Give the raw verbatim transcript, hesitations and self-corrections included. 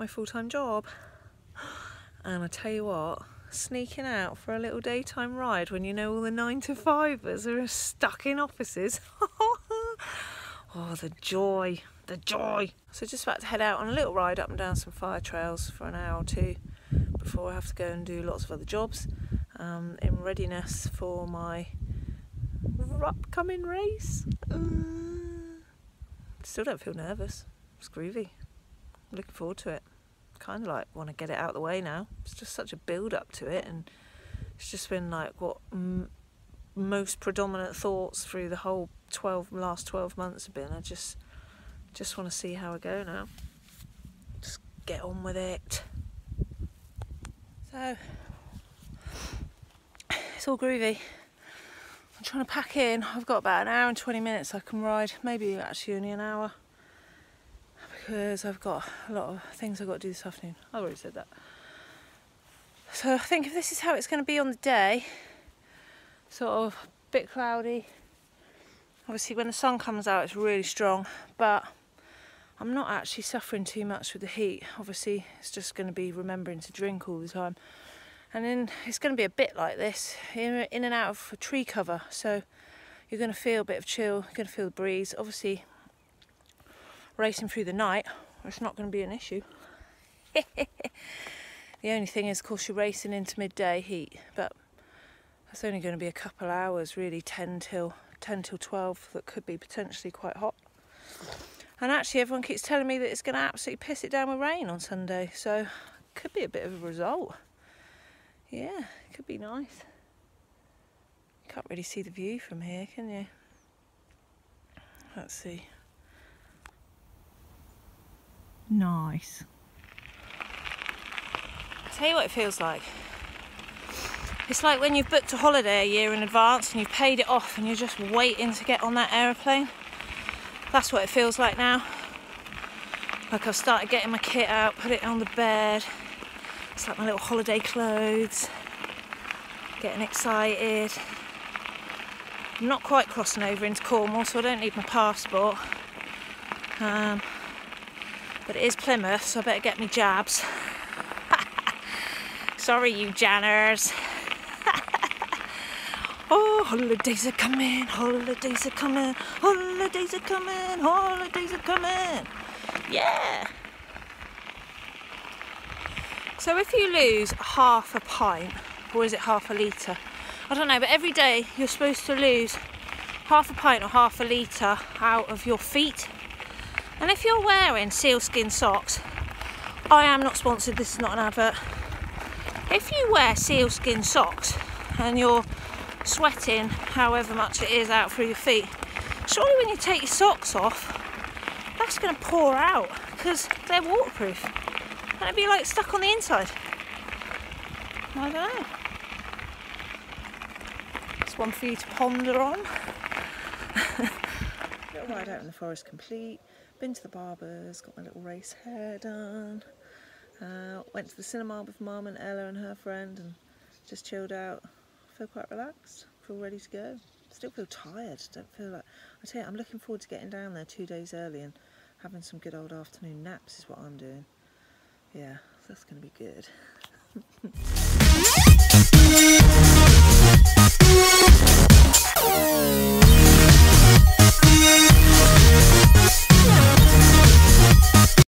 my full-time job. And I tell you what, sneaking out for a little daytime ride when you know all the nine to fivers are stuck in offices. Oh, the joy, the joy. So just about to head out on a little ride up and down some fire trails for an hour or two before I have to go and do lots of other jobs um, in readiness for my upcoming race. Uh, still don't feel nervous. It's groovy. I'm looking forward to it. Kind of like want to get it out of the way now. It's just such a build up to it, and it's just been like what m most predominant thoughts through the whole twelve last twelve months have been. I just just want to see how I go now. Just get on with it. So it's all groovy. I'm trying to pack in. I've got about an hour and twenty minutes I can ride, maybe actually only an hour, because I've got a lot of things I've got to do this afternoon. I already said that. So I think if this is how it's going to be on the day, sort of a bit cloudy. Obviously when the sun comes out it's really strong, but I'm not actually suffering too much with the heat. Obviously it's just going to be remembering to drink all the time. And then it's going to be a bit like this, in, in and out of tree cover. So you're going to feel a bit of chill, you're going to feel the breeze. Obviously racing through the night, it's not going to be an issue. The only thing is, of course, you're racing into midday heat, but that's only going to be a couple hours, really, ten till twelve, that could be potentially quite hot. And actually everyone keeps telling me that it's going to absolutely piss it down with rain on Sunday, so could be a bit of a result. Yeah, it could be nice. You can't really see the view from here, can you? Let's see. Nice. I'll tell you what it feels like. It's like when you've booked a holiday a year in advance and you've paid it off and you're just waiting to get on that aeroplane. That's what it feels like now. Like I've started getting my kit out, put it on the bed. It's like my little holiday clothes. Getting excited. I'm not quite crossing over into Cornwall, so I don't need my passport. Um, but it is Plymouth, so I better get me jabs. Sorry, you Janners. Oh, holidays are coming, holidays are coming, holidays are coming, holidays are coming. Yeah. So if you lose half a pint, or is it half a litre? I don't know, but every day you're supposed to lose half a pint or half a litre out of your feet. And if you're wearing sealskin socks, I am not sponsored, this is not an advert. If you wear sealskin socks and you're sweating however much it is out through your feet, surely when you take your socks off, that's going to pour out because they're waterproof. And it'd be like stuck on the inside. I don't know. It's one for you to ponder on. Little ride out in the forest complete. Been to the barber's, got my little race hair done. Uh, went to the cinema with Mum and Ella and her friend and just chilled out. Feel quite relaxed, feel ready to go. Still feel tired, don't feel like... I tell you, I'm looking forward to getting down there two days early and having some good old afternoon naps is what I'm doing. Yeah, that's going to be good.